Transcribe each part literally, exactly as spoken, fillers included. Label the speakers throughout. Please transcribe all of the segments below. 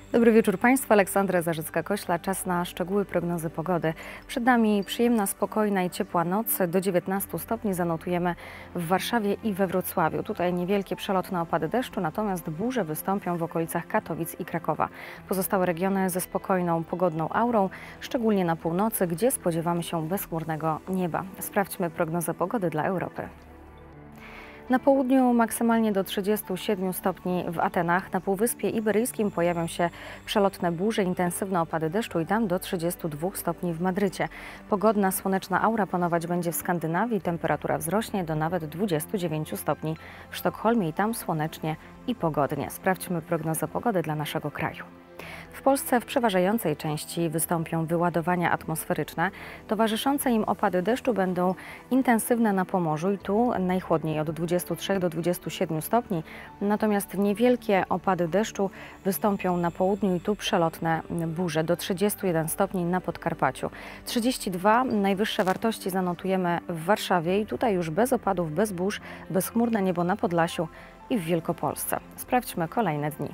Speaker 1: Dobry wieczór Państwu, Aleksandra Zarzycka-Kośla. Czas na szczegóły prognozy pogody. Przed nami przyjemna, spokojna i ciepła noc. Do dziewiętnastu stopni zanotujemy w Warszawie i we Wrocławiu. Tutaj niewielkie przelotne opady deszczu, natomiast burze wystąpią w okolicach Katowic i Krakowa. Pozostałe regiony ze spokojną, pogodną aurą, szczególnie na północy, gdzie spodziewamy się bezchmurnego nieba. Sprawdźmy prognozę pogody dla Europy. Na południu maksymalnie do trzydziestu siedmiu stopni w Atenach, na Półwyspie Iberyjskim pojawią się przelotne burze, intensywne opady deszczu i tam do trzydziestu dwóch stopni w Madrycie. Pogodna, słoneczna aura panować będzie w Skandynawii, temperatura wzrośnie do nawet dwudziestu dziewięciu stopni w Sztokholmie i tam słonecznie i pogodnie. Sprawdźmy prognozę pogody dla naszego kraju. W Polsce w przeważającej części wystąpią wyładowania atmosferyczne. Towarzyszące im opady deszczu będą intensywne na Pomorzu i tu najchłodniej od dwudziestu trzech do dwudziestu siedmiu stopni. Natomiast niewielkie opady deszczu wystąpią na południu i tu przelotne burze do trzydziestu jeden stopni na Podkarpaciu. trzydzieści dwa najwyższe wartości zanotujemy w Warszawie i tutaj już bez opadów, bez burz, bezchmurne niebo na Podlasiu i w Wielkopolsce. Sprawdźmy kolejne dni.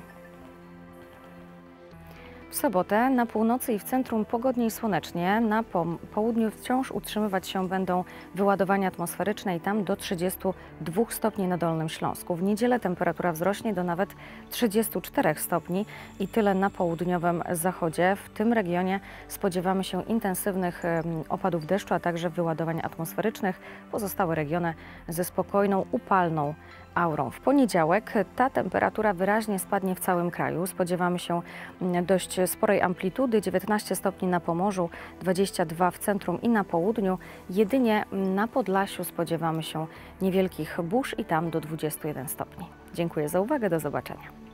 Speaker 1: W sobotę na północy i w centrum pogodnie i słonecznie, na południu wciąż utrzymywać się będą wyładowania atmosferyczne i tam do trzydziestu dwóch stopni na Dolnym Śląsku. W niedzielę temperatura wzrośnie do nawet trzydziestu czterech stopni i tyle na południowym zachodzie. W tym regionie spodziewamy się intensywnych opadów deszczu, a także wyładowań atmosferycznych. Pozostałe regiony ze spokojną, upalną aurą. W poniedziałek ta temperatura wyraźnie spadnie w całym kraju. Spodziewamy się dość sporej amplitudy, dziewiętnaście stopni na Pomorzu, dwadzieścia dwa w centrum i na południu. Jedynie na Podlasiu spodziewamy się niewielkich burz i tam do dwudziestu jeden stopni. Dziękuję za uwagę, do zobaczenia.